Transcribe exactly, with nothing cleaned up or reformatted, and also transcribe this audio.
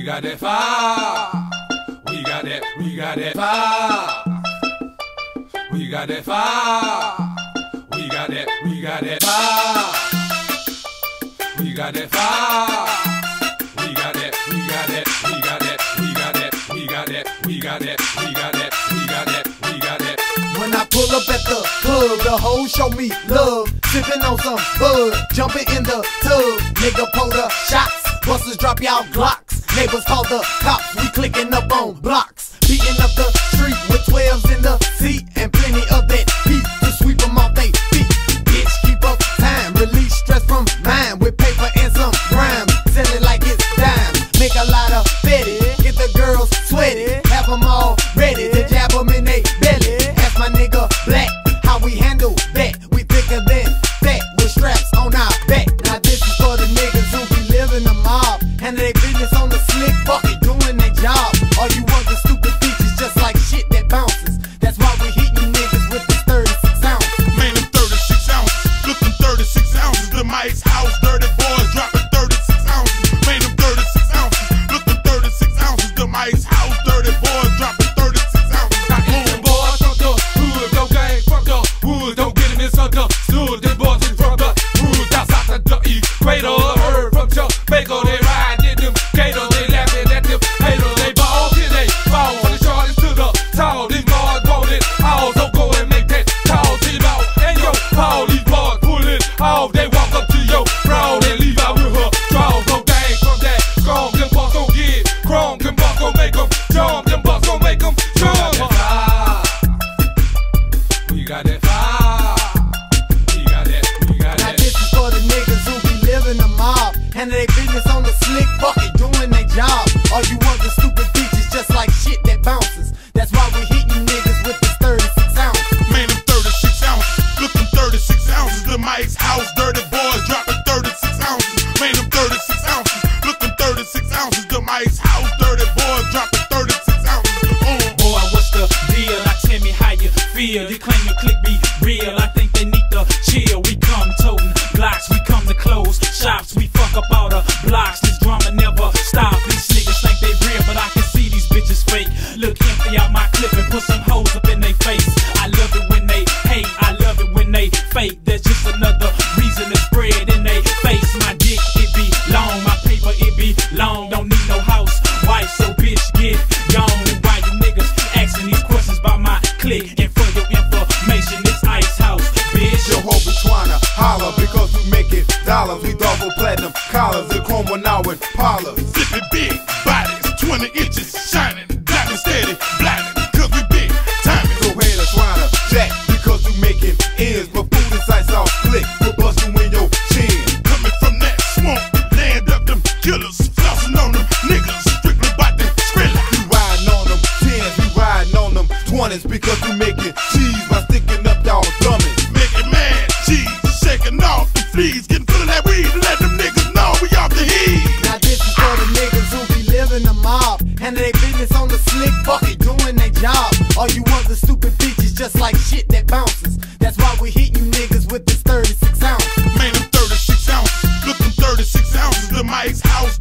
got that fire. We got that, we got that fire. We got that fire. We got that, we got that fire. We got that fire. We got that, we got that, we got that, we got that, we got that, we got that, we got that, we got that, we got that. When I pull up at the club, the hoes show me love. Sippin' on some bud, jumping in the tub. Nigga pull the shots, busters drop y'all Glocks. Neighbors call the cops, we clicking up on blocks. Beating up the street with twelves in the seat and plenty of that heat to sweep them off they feet. Bitch, keep up time, release stress from mine with paper and some rhyme. Sell it like it's dime, make a lot of fetty. Get the girls sweaty, have them all ready to jab them in they belly. Ask my nigga Black how we handle that. We thicker than fat with straps on our back. Now this is for the niggas who be living the mob, and they business on the slick bucket doing their job. All you want the stupid features just like shit that bounces. That's why we hit you niggas with this thirty-six ounces. Man, them thirty-six ounces, looking thirty-six ounces. The Mike's house, dirty boys dropping thirty-six ounces. Man, them thirty-six ounces, looking thirty-six ounces. The Mike's house, dirty boys dropping thirty-six ounces. I hit them boys from the hood, don't gang from the wood, don't get it misunderstood. Them boys is from the hood, that's out the equator. Heard from Jamaica, they ride in them gators, they laughing at them haters. They ball till they fall, from the shortest to the tall. These boys want it all, so go and make that call. Team out and yo, Paul, these boys pull it off. They walk up to your crowd and leave out with her draws. No gang from that strong, them boys gon' get chrome. Them boys gon' make them jump, them boys gon' make them jump. We got that fire. We got that, we got Now that. this is for the niggas who be living the mob, and they business on the slick bucket doing their job. All you want the stupid features just like shit that bounces. That's why we hit you niggas with this thirty-six ounces. Man, them thirty-six ounces, looking thirty-six ounces. The Mike's house, dirty boys dropping thirty-six ounces. Man, them thirty-six ounces, looking thirty-six ounces. The Mike's house, dirty boys dropping thirty-six ounces. Uh. Boy, what's the deal? Now tell me how you feel. You claim your click be real. I think they need to chill. We come toting blocks, we come to close shops. We fuck up all the blocks. This drama never stop. These niggas think they real, but I can see these bitches fake. Look empty out my clip and put some hoes up in they face. I love it when they hate, I love it when they fake. There's just another reason to spread in they face. My dick, it be long, my paper, it be long. Don't need no house, wife, so bitch, get gone. And why you niggas asking these questions about my click? And for your information, this Ice House, bitch. Jehovah tryna holler because we making dollars. We double platinum collars and chrome one now with parlors. Zipping big bodies, twenty inches, shining, diamond steady, blinding, cause we big timing. So haters tryna jack because we making ends, but food insights off click. We'll bust you in your chin. Coming from that swamp, land up them killers, flossing on them niggas, strictly bout them skrilla. We riding on them tens, we riding on them twenties because we making cheese by sticking up y'all dummies. Making mad cheese, shaking off the fleas, getting full of that weed, let them niggas know we off the heat. Now this is for the niggas who be living the mob, and they business on the slick bucket doing their job. All you want the stupid features just like shit that bounces. That's why we hit you niggas with this thirty-six ounces. Man, them thirty-six ounces, looking thirty-six ounces. The Mike's house,